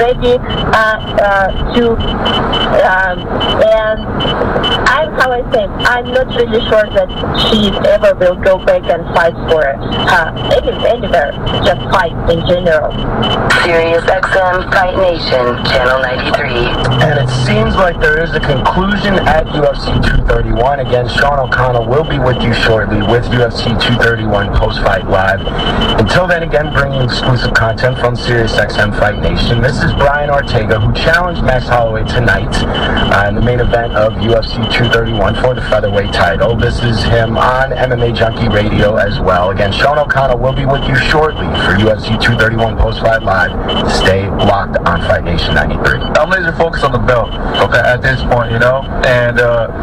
ready and I'm not really sure that she ever will go back and fight for anywhere, just fight in general. Sirius XM Fight Nation, Channel 93. And it seems like there is a conclusion at UFC 231. Again, Sean O'Connell will be with you shortly with UFC 231 Post-Fight Live. Until then, again, bringing exclusive content from Sirius XM Fight Nation. This is Brian Ortega, who challenged Max Holloway tonight in the main event of UFC 231 for the featherweight title. This is him on MMA Junkie Radio as well. Again, Sean O'Connell will be with you shortly for UFC 231 Post-Fight Live. Stay locked on Fight Nation 93. I'm laser focused on the belt, okay, at this point, you know, and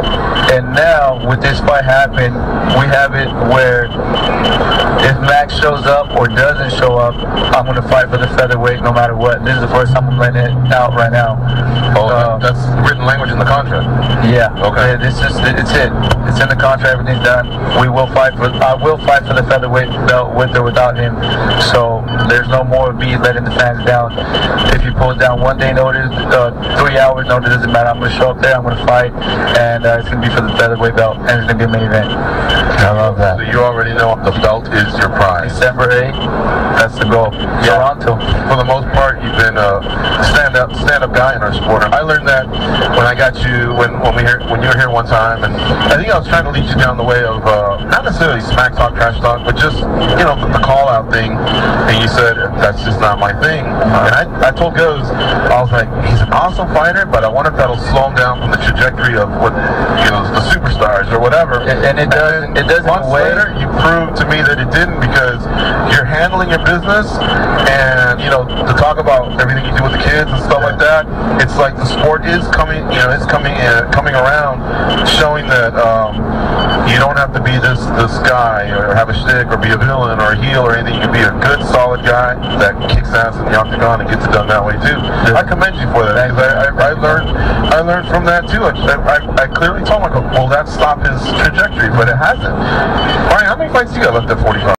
now with this fight happen, we have it where if Max shows up or doesn't show up, I'm going to fight for the featherweight no matter what. This is the first time I'm letting it out right now. That's written language in the contract. Yeah. Okay. It's it. It's in the contract. Everything's done. I will fight for the featherweight belt with or without him. So there's no more of me letting the fans down. If he pulls down 1 day notice, 3 hours notice, doesn't matter. I'm going to show up there. I'm going to fight, and it's going to be for the featherweight belt, and it's going to be a main event. I love that. So you already know the belt is your prize. December 8th. That's the goal. Yeah. Toronto. For the most part, you've been a stand-up guy in our sport. I learned that when I got you, when you were here one time, and I think I was trying to lead you down the way of not necessarily smack talk, trash talk, but just the call-out thing. And you said that's just not my thing. And I told Goes, I was like, he's an awesome fighter, but I wonder if that'll slow him down from the trajectory of what the superstars or whatever. And it doesn't. It doesn't. Months later, you proved to me that it didn't, because you're handling your business, and to talk about everything you do with the kids and stuff like that. It's like the sport is coming, it's coming around, showing that you don't have to be this guy or have a shtick or be a villain or a heel or anything. You can be a good, solid guy that kicks ass in the octagon and gets it done that way too. I commend you for that, because I learned from that too. I clearly told myself, well, that stopped his trajectory, but it hasn't. Brian, how many fights you got left at 45?